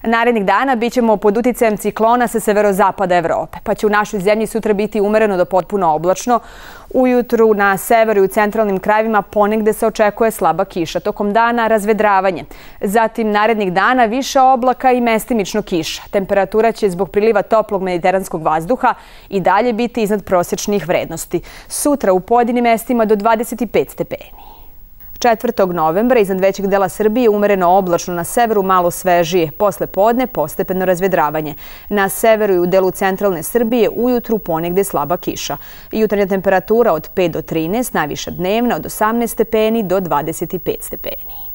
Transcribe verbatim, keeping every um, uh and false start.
Narednih dana bićemo pod uticajem ciklona sa severozapada Evrope, pa će u našoj zemlji sutra biti umereno do potpuno oblačno. Ujutru na severu i u centralnim krajevima ponegde se očekuje slaba kiša. Tokom dana razvedravanje. Zatim narednih dana više oblaka i mestimično kiša. Temperatura će zbog priliva toplog mediteranskog vazduha i dalje biti iznad prosječnih vrednosti. Sutra u pojedinim mestima do dvadeset pet stepeni. četvrtog novembra iznad većeg dela Srbije umereno oblačno, na severu malo svežije. Posle podne postepeno razvedravanje. Na severu i u delu centralne Srbije ujutru ponegde slaba kiša. Jutarnja temperatura od pet do trinaest, najviša dnevna od osamnaest stepeni do dvadeset pet stepeni.